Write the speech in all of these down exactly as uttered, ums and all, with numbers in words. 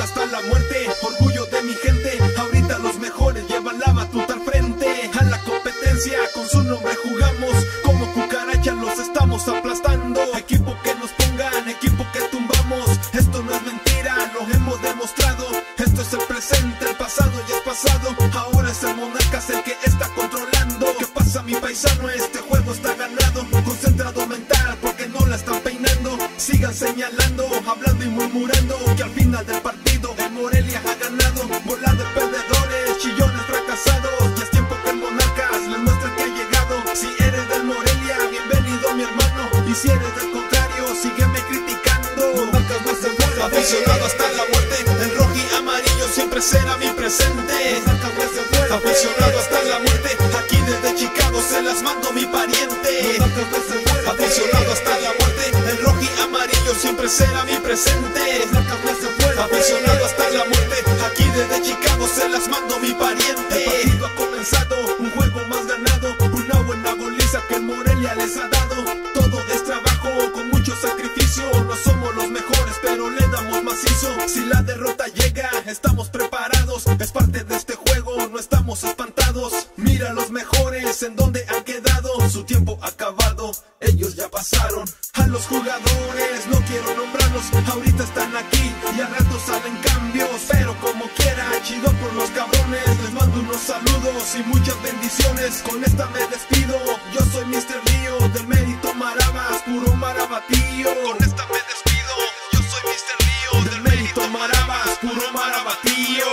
hasta la muerte, orgullo de mi gente. Ahorita los mejores llevan la batuta al frente. A la competencia con su nombre jugamos, como cucarachas los estamos aplastando. Equipo que nos pongan, equipo que tumbamos. Esto no es mentira, lo hemos demostrado. Esto es el presente, el pasado ya es pasado. Ahora es el Monarcas el que está controlando. ¿Qué pasa, mi paisano? Este juego está ganado. Concentrado mental porque no la están peinando. Sigan señalando, hablando y murmurando que al final del partido el Morelia ha ganado. Bola de perdedores, chillones fracasados. Ya es tiempo que el Monarcas les muestre que ha llegado. Si eres del Morelia, bienvenido mi hermano. Y si eres del contrario, sígueme criticando. Monarcas no se vuelve aficionado hasta la muerte. El rojo y amarillo siempre será mi presente. Monarcas no se vuelve aficionado hasta la muerte. Aquí desde Chicago se las mando mi pariente. Monarcas no se vuelve aficionado hasta la muerte. El rojo y amarillo siempre será mi presente. Aficionado hasta la muerte. Aquí desde Chicago se las mando mi pariente. El partido ha comenzado, un juego más ganado. Una buena goliza que el Morelia les ha dado. Todo es trabajo con mucho sacrificio. No somos los mejores pero le damos macizo. Si la derrota llega estamos preparados. Es parte de este juego, no estamos espantados. Mira los mejores en donde han quedado. Su tiempo acabado, ellos ya pasaron. A los jugadores no quiero nombrarlos, ahorita están aquí y al rato salen cambios. Pero como quiera, chido por los cabrones. Les mando unos saludos y muchas bendiciones. Con esta me despido, yo soy mister Lío del Mérito Marabas, puro marabatío. Con esta me despido, yo soy mister Lío del Mérito Marabas, puro marabatío.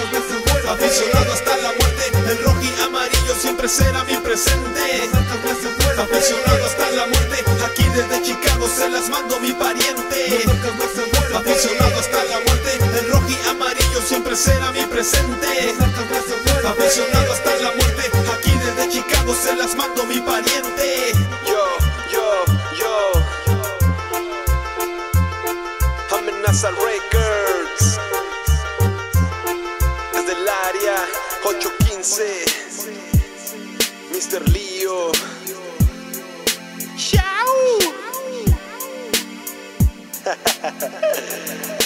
Aficionado hasta la muerte, el rojo y amarillo siempre será mi presente. Aficionado hasta la muerte, aquí desde Chicago se las mando mi pariente. Aficionado hasta la muerte, el rojo y amarillo siempre será mi presente. Aficionado hasta la muerte, aquí desde Chicago se las mando mi pariente. Yo, yo, yo Amenaza Records desde el área ocho quince, mister Lío. Chao.